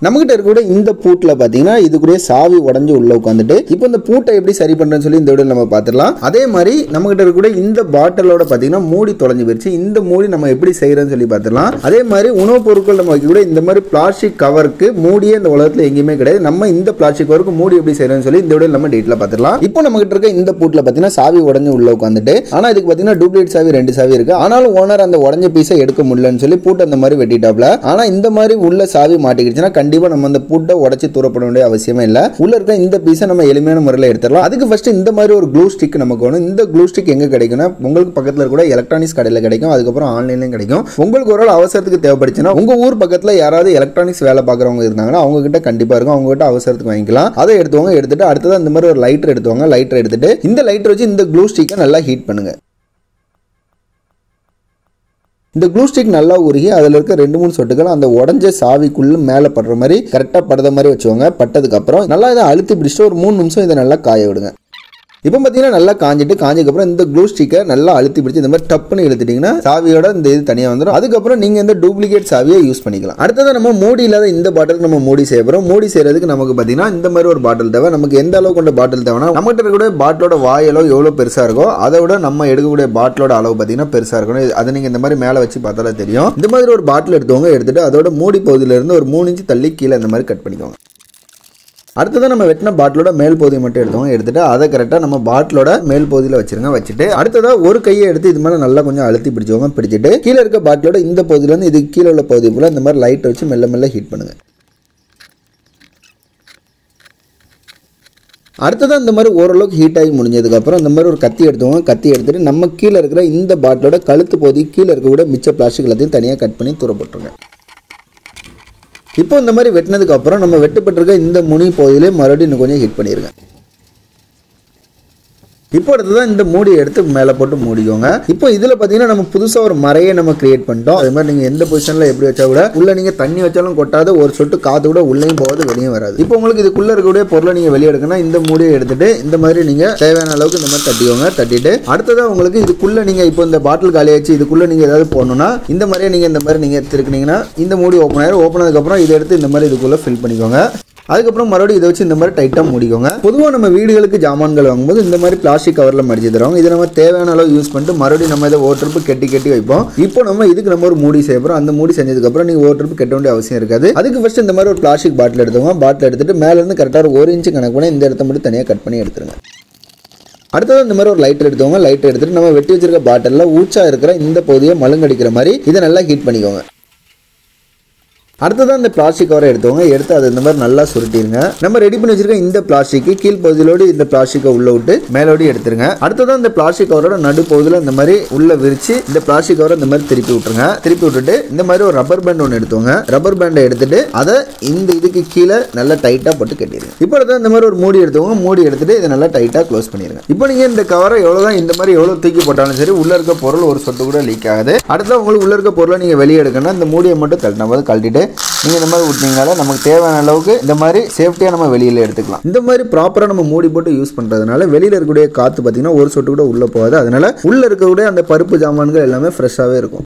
நம்மகிட்ட இருக்க இந்த பூட்ல பாத்தீங்கன்னா இதுக்குரிய சாவி உடைஞ்சு உள்ள உட்காந்துட்டு இப்போ இந்த பூட்டை எப்படி சரி பண்றேன்னு சொல்லி இந்த வீடியோல நம்ம பார்த்துடலாம். அதே மாதிரி நம்மகிட்ட இருக்க இந்த பாட்டிலோட பாத்தீங்கன்னா மூடி தொலைஞ்சு போயிருச்சு. இந்த மூடி நம்ம எப்படி செய்யறதுன்னு சொல்லி பார்த்துடலாம். அதே மாதிரி உணவுப் பொருட்கள் நம்ம வைக்க இந்த மாதிரி பிளாஸ்டிக் கவருக்கு மூடியே இந்த உலகத்துல எங்கேயுமே கிடையாது. நம்ம இந்த பிளாஸ்டிக் கவருக்கு மூடி எப்படி செய்யறதுன்னு சொல்லி இந்த வீடியோல நம்ம டீட்டெயிலா பார்த்துடலாம். இப்போ நம்மகிட்ட இருக்க இந்த பூட்ல பாத்தீங்கன்னா சாவி உடைஞ்சு உள்ள உட்காந்துட்டு, ஆனா இதுக்கு பாத்தீங்கன்னா டூப்ளிகேட் சாவி 2 சாவி இருக்கு. ஆனாலும் ஓனர் அந்த உடைஞ்ச பீஸை எடுக்க முடியலன்னு சொல்லி பூட்டை அந்த மாதிரி வெட்டிட்டாப்ல. ஆனா இந்த மாதிரி உள்ள சாவி மாட்டிக்கிடுச்சுன்னா கண்டிப்பா நம்ம அந்த பூட்டை உடைச்சு தூரப்பட வேண்டிய அவசியமே இல்ல. உள்ள இருக்க இந்த பீஸை நம்ம எளிமையான முறையில் எடுத்துடலாம். அதுக்கு ஃபர்ஸ்ட் இந்த மாதிரி ஒரு க்ளூ ஸ்டிக் நமக்கு வேணும். இந்த க்ளூ ஸ்டிக் எங்க கிடைக்கும்னா உங்களுக்கு பக்கத்துல கூட எலக்ட்ரானிக்ஸ் கடையில கிடைக்கும். அதுக்கப்புறம் ஆன்லைன்லயும் கிடைக்கும். உங்களுக்கு ஒரு அவசரத்துக்கு தேவைப்படுச்சுன்னா உங்க ஊர் பக்கத்துல யாராவது எலக்ட்ரானிக்ஸ் வேலை பார்க்குறவங்க இருந்தாங்கன்னா அவங்க கிட்ட கண்டிப்பா இருக்கும். அவங்க கிட்ட அவசரத்துக்கு வாங்கிக்கலாம். அதை எடுத்துவாங்க. எடுத்துட்டு அடுத்தது இந்த மாதிரி ஒரு லைட்டர் எடுத்துவாங்க. லைட்டர் எடுத்துட்டு இந்த லைட்டர் வச்சு இந்த க்ளூ ஸ்டிக்கை நல்லா ஹீட் பண்ணுங்க. இந்த க்ளூ ஸ்டிக் நல்லா உருகி அதில் இருக்க 2-3 சொட்டுகள் அந்த உடஞ்ச சாவிக்குள்ள மேலே படுற மாதிரி கரெக்டாக படுற மாதிரி வச்சுவாங்க. பட்டதுக்கு அப்புறம் நல்லா இதை அழுத்தி பிடிச்சிட்டு ஒரு 3 நிமிஷம் இதை நல்லா காய விடுங்க. இப்போ பார்த்தீங்கன்னா நல்லா காஞ்சதுக்கப்புறம் இந்த க்ளூ ஸ்டிக்கை நல்லா அழுத்தி பிடிச்சி இந்த மாதிரி டப்புன்னு இழுத்துட்டீங்கன்னா சாவியோட இந்த இது தனியாக வந்துடும். அதுக்கப்புறம் நீங்கள் இந்த டூப்ளிகேட் சாவியை யூஸ் பண்ணிக்கலாம். அடுத்தது நம்ம மூடி இல்லாத இந்த பாட்டிலுக்கு நம்ம மூடி செய்ய போகிறோம். மூடி செய்யறதுக்கு நமக்கு பார்த்தீங்கன்னா இந்த மாதிரி ஒரு பாட்டில் தேவை. நமக்கு எந்த அளவுக்கு கொண்ட பாட்டில் தேவைன்னா நம்மகிட்ட இருக்கக்கூடிய பாட்டிலோட வாயளவு எவ்வளோ பெருசாக இருக்கோ அதை விட நம்ம எடுக்கக்கூடிய பாட்டிலோட அளவு பார்த்தீங்கன்னா பெருசாக இருக்கணும். அதை நீங்கள் இந்த மாதிரி மேலே வச்சு பார்த்தாலே தெரியும். இந்த மாதிரி ஒரு பாட்டில் எடுத்துவங்க. எடுத்துட்டு அதோட மூடி பகுதியிலிருந்து ஒரு 3 இன்ச் தள்ளி கீழே இந்த மாதிரி கட் பண்ணிக்கோங்க. அடுத்ததான் நம்ம வெட்டின பாட்டிலோட மேல் பகுதியை மட்டும் எடுத்தோம். எடுத்துட்டு அதை கரெக்டாக நம்ம பாட்டிலோட மேல் பகுதியில் வச்சிருங்க. வச்சுட்டு அடுத்ததாக ஒரு கையை எடுத்து இது மேலே நல்லா கொஞ்சம் அழுத்தி பிடிச்சவங்க. பிடிச்சிட்டு கீழே இருக்க பாட்டிலோட இந்த பகுதியிலேருந்து இது கீழே உள்ள பகுதி போல இந்த மாதிரி லைட் வச்சு மெல்ல மெல்ல ஹீட் பண்ணுங்க. அடுத்ததான் இந்த மாதிரி ஓரளவுக்கு ஹீட் ஆகி முடிஞ்சதுக்கப்புறம் இந்த மாதிரி ஒரு கத்தி எடுத்துவோம். கத்தி எடுத்துட்டு நம்ம கீழே இருக்கிற இந்த பாட்டிலோட கழுத்து பகுதி கீழே இருக்கக்கூட மிச்ச பிளாஸ்டிக் எல்லாத்தையும் தனியாக கட் பண்ணி தூர போட்டுருங்க. இப்போ இந்த மாதிரி வெட்டினதுக்கு அப்புறம் நம்ம வெட்டப்பட்டிருக்க இந்த முனி பகுதியிலே மறுபடியும் இன்னும் கொஞ்சம் ஹீட் பண்ணிடுங்க. இப்போ அடுத்ததான் இந்த மூடியை எடுத்து மேலே போட்டு மூடிக்கோங்க. இப்போ இதில் பார்த்தீங்கன்னா நம்ம புதுசாக ஒரு மறையை நம்ம கிரியேட் பண்ணிட்டோம். அதே மாதிரி நீங்கள் எந்த பொசிஷனில் எப்படி வச்சா கூட உள்ள நீங்கள் தண்ணி வச்சாலும் கொட்டாத, ஒரு சொட்டு காற்று கூட உள்ளேயும் போகாது வெளியும் வராது. இப்போ உங்களுக்கு இதுக்குள்ளே இருக்கக்கூடிய பொருளை நீங்கள் வெளியே எடுக்கணும். இந்த மூடியை எடுத்துட்டு இந்த மாதிரி நீங்கள் தேவையான அளவுக்கு இந்த மாதிரி தட்டிக்கோங்க. தட்டிட்டு அடுத்ததான் உங்களுக்கு இதுக்குள்ளே நீங்கள் இப்போ இந்த பாட்டில் காலியாச்சு இதுக்குள்ளே நீங்கள் ஏதாவது போடணும்னா இந்த மாதிரியே நீங்கள் இந்த மாதிரி நீங்கள் திருக்குனீங்கன்னா இந்த மூடி ஓப்பன் ஆயிடும். ஓப்பன் ஆனதுக்கப்புறம் இதை எடுத்து இந்த மாதிரி இதுக்குள்ளே ஃபில் பண்ணிக்கோங்க. அதுக்கப்புறம் மறுபடியும் இதை வச்சு இந்த மாதிரி டைட்டாக மூடிக்கோங்க. பொதுவாக நம்ம வீடுகளுக்கு ஜாமான்கள் வாங்கும்போது இந்த மாதிரி பிளாஸ்டிக் கவரில் மடிச்சு தருவாங்க. இதை நம்ம தேவையான அளவு யூஸ் பண்ணிட்டு மறுபடியும் நம்ம இதை ஒரு ட்ரிப்பு கெட்டி வைப்போம். இப்போ நம்ம இதுக்கு நம்ம ஒரு மூடி செய்ய போகிறோம். அந்த மூடி செஞ்சதுக்கப்புறம் நீங்கள் ஒரு ட்ரிப்பு கெட்ட வேண்டிய அவசியம் இருக்காது. அதுக்கு ஃபர்ஸ்ட் இந்த மாதிரி ஒரு பிளாஸ்டிக் பாட்டில் எடுத்துவோம். பாட்டில் எடுத்துட்டு மேலேருந்து கரெக்டாக 1 இன்ச் கணக்கு பண்ணி இந்த இடத்த மட்டும் தனியாக கட் பண்ணி எடுத்துருங்க. அடுத்தது இந்த மாதிரி ஒரு லைட்டர் எடுத்துவோங்க. லைட்டர் எடுத்துட்டு நம்ம வெட்டி வச்சிருக்க பாட்டிலில் ஊச்சா இருக்கிற இந்த பகுதியை மழுங்கடிக்கிற மாதிரி இதை நல்லா ஹீட் பண்ணிக்கோங்க. அடுத்ததான் இந்த பிளாஸ்டிக் கவரை எடுத்துவோங்க. எடுத்து அதை இந்த மாதிரி நல்லா சுருட்டிடுங்க. நம்ம ரெடி பண்ணி வச்சிருக்க இந்த பிளாஸ்டிக் கீழ் பகுதியிலோடு இந்த பிளாஸ்டிக்கை உள்ள விட்டு மேலோடி எடுத்துருங்க. அடுத்ததான் இந்த பிளாஸ்டிக் கவரோட நடு பகுதியில் இந்த மாதிரி உள்ள விரிச்சு இந்த பிளாஸ்டிக் கவரை இந்த மாதிரி திருப்பி விட்டுருங்க. திருப்பி விட்டுட்டு இந்த மாதிரி ஒரு ரப்பர் பேண்ட் ஒன்று எடுத்துவோங்க. ரப்பர் பேண்டை எடுத்துட்டு அதை இந்த இதுக்கு கீழே நல்லா டைட்டாக போட்டு கட்டிடுங்க. இப்போ அடுத்த இந்த மாதிரி ஒரு மூடி எடுத்துவோங்க. மூடி எடுத்துட்டு இதை நல்லா டைட்டாக க்ளோஸ் பண்ணிடுங்க. இப்போ நீங்கள் இந்த கவரை எவ்வளோதான் இந்த மாதிரி எவ்வளோ தூக்கி போட்டாலும் சரி உள்ள இருக்க பொருள் ஒரு சொட்டு கூட லீக் ஆகுது. அடுத்த உங்களுக்கு உள்ள இருக்க பொருளை நீங்கள் வெளியே எடுக்கணும். இந்த மூடியை மட்டும் தள்ளின போது கழட்டிட்டு நீங்கள் இந்த மாதிரி விட்டீங்கனால நமக்கு தேவையான அளவுக்கு இந்த மாதிரி சேஃப்டியாக நம்ம வெளியில் எடுத்துக்கலாம். இந்த மாதிரி ப்ராப்பராக நம்ம மூடி போட்டு யூஸ் பண்ணுறதுனால வெளியில் இருக்கக்கூடிய காற்று பார்த்தீங்கன்னா ஒரு சொட்டு கூட உள்ளே போகாது. அதனால உள்ள இருக்கக்கூடிய அந்த பருப்பு ஜாமான்கள் எல்லாமே ஃப்ரெஷ்ஷாகவே இருக்கும்.